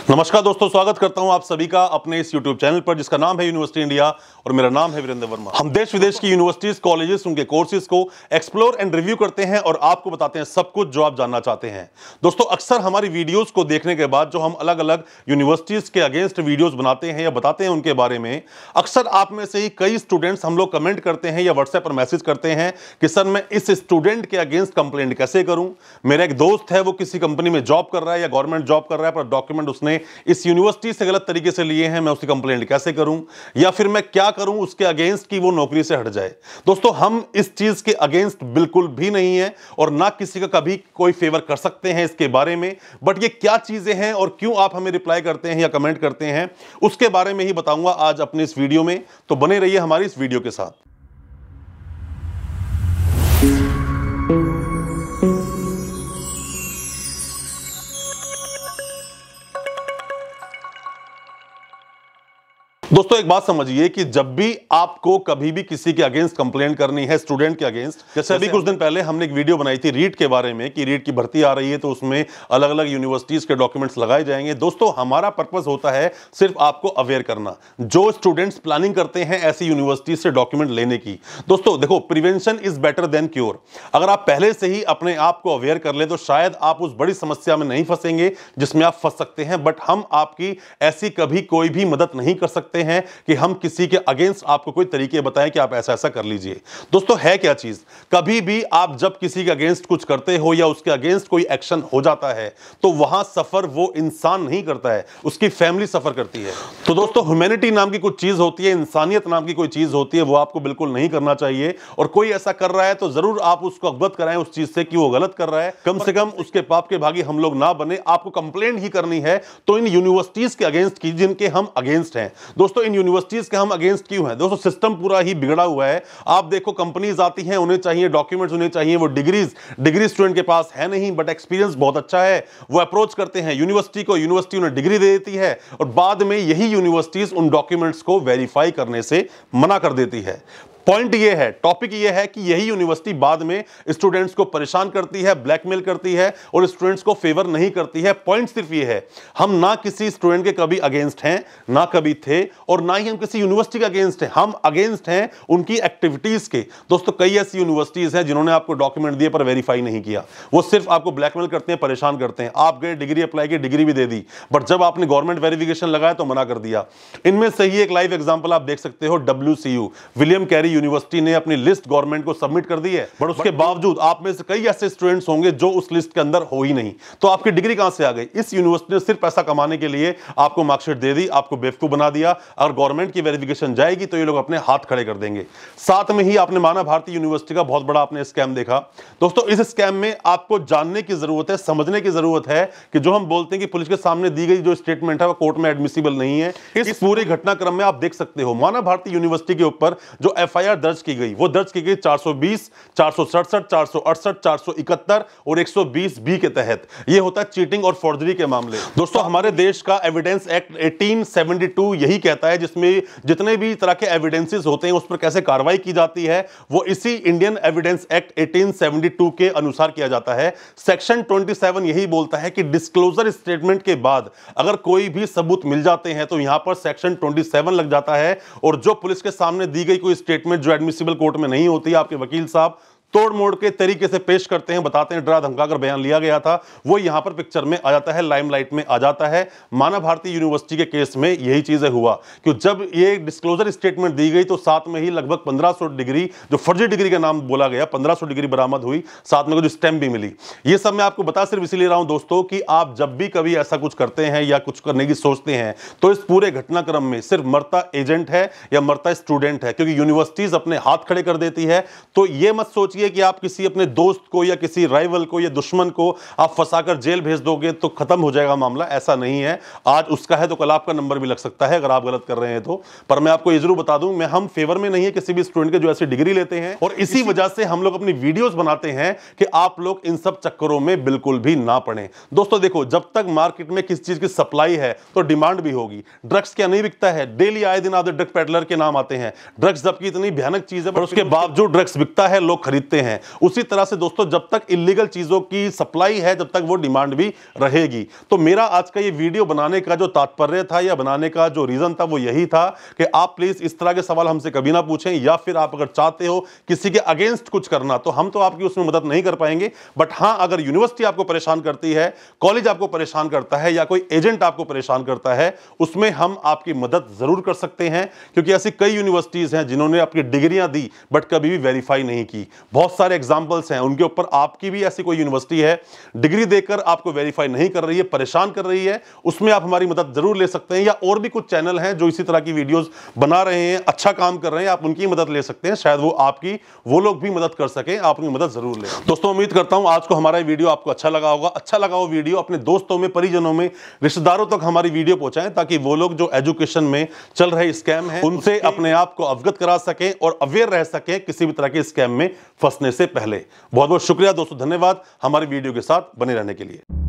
नमस्कार दोस्तों, स्वागत करता हूं आप सभी का अपने इस YouTube चैनल पर जिसका नाम है यूनिवर्सिटी इंडिया और मेरा नाम है वीरेंद्र वर्मा। हम देश विदेश की यूनिवर्सिटीज, कॉलेजेस, उनके कोर्सेज को एक्सप्लोर एंड रिव्यू करते हैं और आपको बताते हैं सब कुछ जो आप जानना चाहते हैं। दोस्तों, अक्सर हमारी वीडियोस को देखने के बाद जो हम अलग अलग यूनिवर्सिटीज के अगेंस्ट वीडियोस बनाते हैं या बताते हैं उनके बारे में, अक्सर आप में से ही कई स्टूडेंट्स हम लोग कमेंट करते हैं या व्हाट्सएप पर मैसेज करते हैं कि सर मैं इस स्टूडेंट के अगेंस्ट कंप्लेंट कैसे करूं। मेरा एक दोस्त है, वो किसी कंपनी में जॉब कर रहा है या गवर्नमेंट जॉब कर रहा है, पर डॉक्यूमेंट उसने इस यूनिवर्सिटी से गलत तरीके से लिए हैं, मैं उसकी कंप्लेंट कैसे करूं, या फिर मैं क्या करूं उसके अगेंस्ट कि वो नौकरी से हट जाए। दोस्तों, हम इस चीज के अगेंस्ट बिल्कुल भी नहीं है और ना किसी का कभी कोई फेवर कर सकते हैं इसके बारे में। बट ये क्या चीजें हैं और क्यों आप हमें रिप्लाई करते हैं या कमेंट करते हैं, उसके बारे में ही बताऊंगा आज अपने इस वीडियो में। तो बने रहिए हमारी इस वीडियो के साथ। दोस्तों, एक बात समझिए कि जब भी आपको कभी भी किसी के अगेंस्ट कंप्लेंट करनी है, स्टूडेंट के अगेंस्ट, जैसे अभी कुछ दिन पहले हमने एक वीडियो बनाई थी रीट के बारे में कि रीट की भर्ती आ रही है तो उसमें अलग अलग यूनिवर्सिटीज के डॉक्यूमेंट्स लगाए जाएंगे। दोस्तों, हमारा पर्पस होता है सिर्फ आपको अवेयर करना, जो स्टूडेंट्स प्लानिंग करते हैं ऐसी यूनिवर्सिटीज से डॉक्यूमेंट लेने की। दोस्तों देखो, prevention is better than cure. अगर आप पहले से ही अपने आप को अवेयर कर ले तो शायद आप उस बड़ी समस्या में नहीं फंसेंगे जिसमें आप फंस सकते हैं। बट हम आपकी ऐसी कभी कोई भी मदद नहीं कर सकते हैं कि हम किसी के अगेंस्ट आपको कोई तरीके बताएं कि आप ऐसा ऐसा कर लीजिए। दोस्तों, है क्या चीज, कभी भी आप जब किसी के अगेंस्ट कुछ करते हो या उसके अगेंस्ट कोई एक्शन हो जाता है तो वहां सफर वो इंसान नहीं करता है, उसकी फैमिली सफर करती है। तो दोस्तों, ह्यूमैनिटी नाम की कुछ चीज होती है, इंसानियत नाम की कोई चीज होती है, वो आपको बिल्कुल नहीं करना चाहिए। और कोई ऐसा कर रहा है तो जरूर आप उसको अवगत कराएं उस चीज से कि वो गलत कर रहा है। कम से कम उसके पाप के भागी हम लोग ना बने। आपको कंप्लेंट ही करनी है तो इन यूनिवर्सिटीज के अगेंस्ट की जिनके हम अगेंस्ट हैं। दोस्तों, इन यूनिवर्सिटीज के हम अगेंस्ट क्यों हैं? दोस्तों, सिस्टम पूरा ही बिगड़ा हुआ है। आप देखो, कंपनीज आती हैं, उन्हें चाहिए डॉक्यूमेंट्स, उन्हें चाहिए वो डिग्री स्टूडेंट के पास है नहीं बट एक्सपीरियंस बहुत अच्छा है। वो अप्रोच करते हैं यूनिवर्सिटी को, यूनिवर्सिटी उन्हें डिग्री दे देती है और बाद में यही यूनिवर्सिटीज उन डॉक्यूमेंट्स को वेरीफाई करने से मना कर देती है। पॉइंट ये है, टॉपिक ये है कि यही यूनिवर्सिटी बाद में स्टूडेंट्स को परेशान करती है, ब्लैकमेल करती है और स्टूडेंट्स को फेवर नहीं करती है। पॉइंट सिर्फ ये है, हम ना किसी स्टूडेंट के कभी अगेंस्ट हैं, ना कभी थे, और ना ही हम किसी यूनिवर्सिटी के अगेंस्ट हैं। हम अगेंस्ट हैं उनकी एक्टिविटीज के। दोस्तों, कई ऐसी यूनिवर्सिटीज हैं जिन्होंने आपको डॉक्यूमेंट दिए पर वेरीफाई नहीं किया। वो सिर्फ आपको ब्लैकमेल करते हैं, परेशान करते हैं। आप गए, डिग्री अप्लाई की, डिग्री भी दे दी, बट जब आपने गवर्नमेंट वेरिफिकेशन लगाया तो मना कर दिया। इनमें से ही एक लाइव एग्जाम्पल आप देख सकते हो, WCU विलियम कैरी यूनिवर्सिटी ने अपनी लिस्ट गवर्नमेंट को सबमिट कर दी है, बट उसके बावजूद आप में से कई ऐसे स्टूडेंट्स होंगे जो उस लिस्ट के अंदर हो ही नहीं। तो आपकी डिग्री कहां से आ गई? इस यूनिवर्सिटी ने सिर्फ पैसा कमाने के लिए आपको मार्कशीट दे दी, आपको बेवकूफ बना दिया। अगर गवर्नमेंट की वेरिफिकेशन जाएगी तो ये लोग अपने हाथ खड़े कर देंगे। साथ में ही आपने माना भारतीय यूनिवर्सिटी का बहुत बड़ा आपने स्कैम देखा। दोस्तों, इस स्कैम में आपको जानने की जरूरत है, समझने की जरूरत है कि जो हम बोलते हैं कि पुलिस के सामने दी गई जो स्टेटमेंट है वो कोर्ट में एडमिसिबल नहीं है। इस पूरे घटनाक्रम में आप देख सकते हो, माना भारतीय यूनिवर्सिटी के ऊपर जो FIR दर्ज की गई, वो दर्ज की गई 420, 467, 468, 471 और 120B के तहत। यह होता है चीटिंग और फॉर्जरी के मामले। दोस्तों, हमारे देश का एविडेंस एक्ट 1872 यही कहता है, जिसमें जितने भी तरह के एविडेंसेस होते हैं उस पर कैसे कार्रवाई की जाती है, वो इसी इंडियन एविडेंस एक्ट 1872 के अनुसार किया जाता है। सेक्शन 27 यही बोलता है कि डिस्क्लोजर स्टेटमेंट के बाद अगर कोई भी सबूत मिल जाते हैं तो यहां पर सेक्शन 27 लग जाता है और जो पुलिस के सामने दी गई कोई स्टेटमेंट जो एडमिसिबल कोर्ट में नहीं होती, आपके वकील साहब तोड़ मोड़ के तरीके से पेश करते हैं, बताते हैं डरा धमकाकर बयान लिया गया था, वो यहां पर पिक्चर में आ जाता है, लाइमलाइट में आ जाता है। माना भारतीय यूनिवर्सिटी के केस में यही चीजें हुआ कि जब ये डिस्क्लोजर स्टेटमेंट दी गई तो साथ में ही लगभग 1500 डिग्री जो फर्जी डिग्री का नाम बोला गया, 1500 डिग्री बरामद हुई, साथ में कुछ स्टैम्प भी मिली। ये सब मैं आपको बता सिर्फ इसीलिए रहा हूं दोस्तों कि आप जब भी कभी ऐसा कुछ करते हैं या कुछ करने की सोचते हैं तो इस पूरे घटनाक्रम में सिर्फ मरता एजेंट है या मरता स्टूडेंट है, क्योंकि यूनिवर्सिटीज अपने हाथ खड़े कर देती है। तो ये मत सोचिए कि आप किसी अपने दोस्त को या किसी राइवल को या दुश्मन को आप फंसाकर जेल भेज दोगे तो खत्म हो जाएगा मामला। ऐसा नहीं है। आज उसका है तो कल आपका नंबर भी लग सकता है अगर आप गलत कर रहे हैं तो। पर मैं आपको ये जरूर बता दूं, मैं हम फेवर में नहीं है किसी भी स्टूडेंट के जो ऐसी डिग्री लेते हैं, और इसी वजह से हम लोग अपनी वीडियोस बनाते हैं कि आप लोग इन सब चक्करों में बिल्कुल भी ना पड़े। दोस्तों देखो, जब तक मार्केट में किसी चीज की सप्लाई है तो डिमांड भी होगी। ड्रग्स क्या नहीं बिकता है? डेली आए दिन आधे ड्रग पेडलर के नाम आते हैं। ड्रग्स जबकि इतनी भयानक चीज है पर उसके बावजूद ड्रग्स बिकता है, लोग खरीदते खरीदते हैं, उसी तरह से दोस्तों जब तक इलीगल चीजों की सप्लाई है जब तक वो डिमांड भी रहेगी। तो मेरा आज का ये वीडियो बनाने का जो तात्पर्य था या बनाने का जो रीजन था वो यही था कि आप प्लीज इस तरह के सवाल हमसे कभी ना पूछें, या फिर आप अगर चाहते हो किसी के अगेंस्ट कुछ करना तो हम तो आपकी उसमें मदद नहीं कर पाएंगे। बट हां, अगर यूनिवर्सिटी आपको परेशान करती है, कॉलेज आपको परेशान करता है या कोई एजेंट आपको परेशान करता है, उसमें हम आपकी मदद जरूर कर सकते हैं, क्योंकि ऐसी कई यूनिवर्सिटीज हैं जिन्होंने अपनी डिग्रियां दी बट कभी भी वेरीफाई नहीं की। बहुत सारे एग्जांपल्स हैं उनके ऊपर। आपकी भी ऐसी कोई यूनिवर्सिटी है डिग्री देकर आपको वेरीफाई नहीं कर रही है, परेशान कर रही है, उसमें आप हमारी मदद जरूर ले सकते हैं। या और भी कुछ चैनल हैं जो इसी तरह की वीडियोस बना रहे हैं, अच्छा काम कर रहे हैं, आप उनकी मदद ले सकते हैं, शायद वो लोग भी मदद कर सके, आप उनकी मदद जरूर लें। दोस्तों उम्मीद करता हूं आज को हमारा वीडियो आपको अच्छा लगा होगा। अच्छा लगा हो वीडियो अपने दोस्तों में, परिजनों में, रिश्तेदारों तक हमारी वीडियो पहुंचाएं, ताकि वो लोग जो एजुकेशन में चल रहे स्कैम हैं उनसे अपने आप को अवगत करा सकें और अवेयर रह सकें किसी भी तरह के स्कैम में फंसने से पहले। बहुत बहुत शुक्रिया दोस्तों, धन्यवाद हमारी वीडियो के साथ बने रहने के लिए।